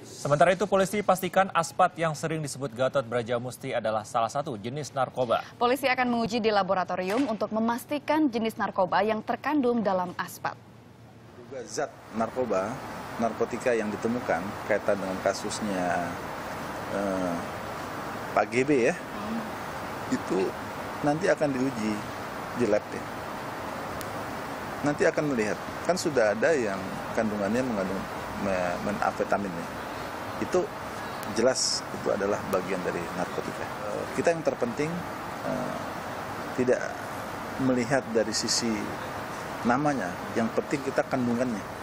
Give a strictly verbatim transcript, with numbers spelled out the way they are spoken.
Sementara itu, polisi pastikan aspat yang sering disebut Gatot Brajamusti adalah salah satu jenis narkoba. Polisi akan menguji di laboratorium untuk memastikan jenis narkoba yang terkandung dalam aspat. Juga zat narkoba, narkotika yang ditemukan kaitan dengan kasusnya eh, Pak G B ya, hmm. itu nanti akan diuji di lab ya. Nanti akan melihat, kan sudah ada yang kandungannya mengandung menamfetamin ya. Itu jelas itu adalah bagian dari narkotika. Kita yang terpenting eh, tidak melihat dari sisi namanya, yang penting kita kandungannya.